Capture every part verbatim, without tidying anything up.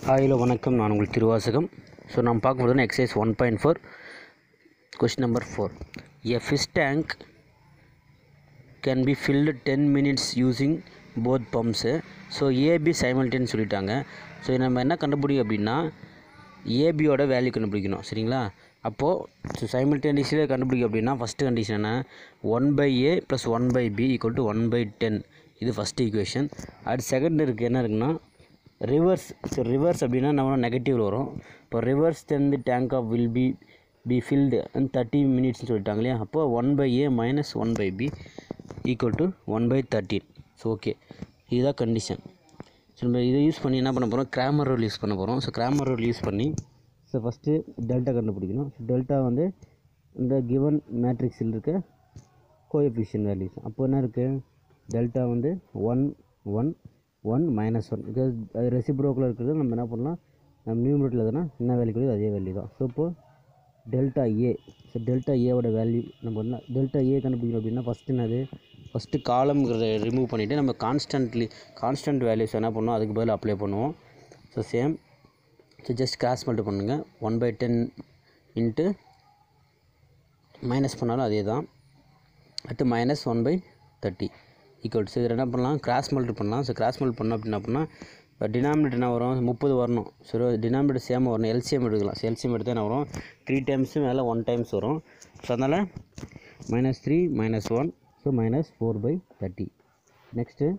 Hi hello வணக்கம். நான் உங்கள் திருவாசகம். ஸோ நம்ம பார்க்க போகிறது exercise one point four question number four. A fish tank can be filled ten minutes using both pumps. So A B சைமல்டேன்னு சொல்லிட்டாங்க. ஸோ நம்ம என்ன கண்டுபிடிக்கும் அப்படின்னா ஏபியோட வேல்யூ கண்டுபிடிக்கணும். சரிங்களா? அப்போது ஸோ சைமல்டேனியஸில் கண்டுபிடிக்கும் அப்படின்னா ஃபஸ்ட்டு கண்டிஷன் என்ன, one by A plus one by B equal to one by ten. இது ஃபஸ்ட்டு ஈக்குவேஷன். அடுத்து செகண்ட் இருக்குது என்ன இருக்குன்னா ரிவர்ஸ். ஸோ ரிவர்ஸ் அப்படின்னா நம்ம நெகட்டிவ் வரும். இப்போ reverse then the tank of will be be filled and thirty மினிட்ஸ்னு சொல்லிட்டாங்க இல்லையா. அப்போ one by A minus one by B equal to one by thirty. So okay, இதுதான் கண்டிஷன். ஸோ நம்ம இதை யூஸ் பண்ணி என்ன பண்ண போகிறோம், கிராமர் ரூல் யூஸ் பண்ண போகிறோம். ஸோ கிராமர் ரூல் யூஸ் பண்ணி ஸோ ஃபஸ்ட்டு டெல்டா கண்டுபிடிக்கணும். ஸோ டெல்டா வந்து இந்த கிவன் மேட்ரிக்ஸில் இருக்க கோஎஃபிஷியன்ட் வேல்யூஸ். அப்போ என்ன இருக்குது, டெல்டா வந்து one one one minus one. Because அது ரெசிப்ரோக்கில் இருக்கிறது நம்ம என்ன பண்ணலாம், நம்ம நியூமரேட்டரில் எதுனா என்ன வேல்யூ கிடையாது அதே வேல்யூ தான். ஸோ இப்போது டெல்டா ஏ. ஸோ டெல்டா ஏவோட வேல்யூ நம்ம என்ன டெல்டா ஏ கண்டுபிடிக்கணும் அப்படின்னா ஃபஸ்ட்டு என்னது, ஃபஸ்ட்டு காலம்ங்கிறத ரிமூவ் பண்ணிவிட்டு நம்ம கான்ஸ்டன்ட்லி கான்ஸ்டன்ட் வேல்யூஸ் என்ன பண்ணுவோம் அதுக்கு பதில் அப்ளை பண்ணுவோம். So same. So just cross multi பண்ணுங்கள். One by ten into minus பண்ணாலும் அதே தான். அடுத்து minus one by thirty equal. So இதில் என்ன பண்ணலாம், கிராஸ் மல்டி பண்ணலாம். ஸோ கிராஸ் மல்டி பண்ணோம் அப்படின்னா அப்படின்னா இப்போ டினாமினேட்டர் என்ன வரும், முப்பது வரணும். ஸோ டினாமினேட்டர் சேமாக வரணும். எல்சிஎம் எடுக்கலாம். ஸோ எல்சிஎம் எடுத்தால் என்ன வரும், த்ரீ டைம்ஸு மேலே ஒன் டைம்ஸ் வரும். ஸோ அதனால் minus three minus one. So minus four by thirty. Next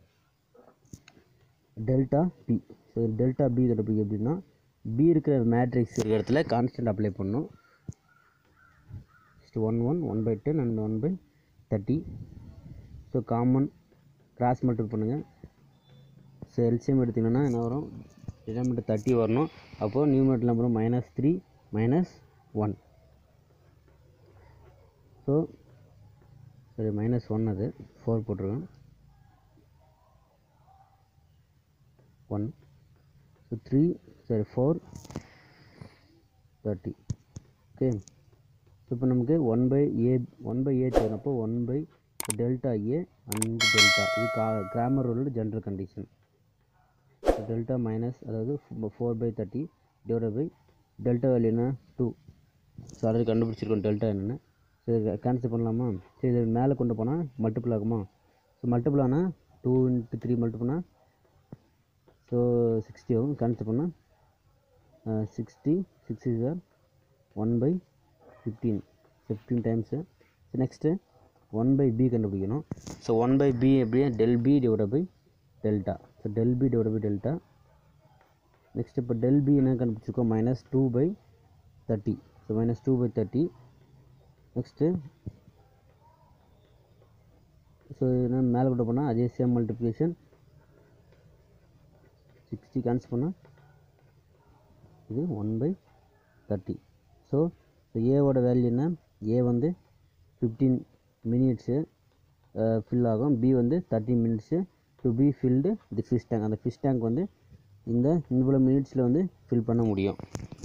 delta B. So delta B கண்டுபிடிக்க அப்படின்னா பி இருக்கிற மேட்ரிக்ஸ் இருக்கிற இடத்துல கான்ஸ்டன்ட் அப்ளை பண்ணணும். First one one one by ten and one by thirty. So common cross multiple பண்ணுங்கள். So LCM எடுத்திங்கன்னா என்ன வரும், டினாமினேட்டர் தேர்ட்டி வரணும். அப்போது numerator number minus three minus one. So சரி மைனஸ் ஒன், அது ஃபோர் போட்டிருக்கேன். ஒன். ஸோ த்ரீ சரி ஃபோர் தேர்ட்டி. ஓகே. ஸோ இப்போ நமக்கு one by A one by A தேவைப்போ one by delta A and delta. இது கா கிராமர் ரூலோட ஜென்ரல் கண்டிஷன். டெல்டா மைனஸ் அதாவது four by thirty divide by delta value என்ன two. So already கண்டுபிடிச்சிருக்கோம் delta என்னென்னு. ஸோ இதை கேன்சல் பண்ணலாமா. ஸோ இதை மேலே கொண்டு போனால் மல்டிபிள் ஆகுமா. ஸோ மல்டிபிள் ஆனால் டூ இன்ட்டு த்ரீ மல்டிபிள்னா ஸோ சிக்ஸ்டி ஆகும். கேன்சல் பண்ணால் sixty sixty sir one by fifteen fifteen times. So next one by B கண்டுபிடிக்கணும். ஸோ ஒன் பை பி எப்படியே del B divide by delta. So del B divide by delta. Next இப்போ del B என்ன கண்டுபிடிச்சிருக்கோம், minus two by thirty. So minus two by thirty. Next so என்ன மேலே கொண்டு போனால் அதே சேம் மல்டிப்ளிகேஷன். சிக்ஸ்டி கேன்சல் பண்ணால் இது ஒன் பை தேர்ட்டி. ஸோ ஏவோட வேல்யூ என்ன, ஏ வந்து ஃபிஃப்டீன் மினிட்ஸு ஃபில் ஆகும். பி வந்து thirty minutes to be filled the fish tank. அந்த ஃபிஷ் டேங்க் வந்து இந்த இவ்வளோ மினிட்ஸில் வந்து ஃபில் பண்ண முடியும்.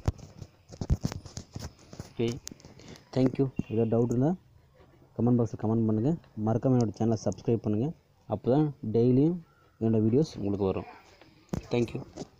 Okay, thank you. ஏதாவது டவுட் இருந்தால் கமெண்ட் பாக்ஸில் கமெண்ட் பண்ணுங்கள். மறக்காமல் என்னோடய சேனலை சப்ஸ்கிரைப் பண்ணுங்கள். அப்போ தான் டெய்லியும் என்னோடய வீடியோஸ் உங்களுக்கு வரும். தேங்க்யூ.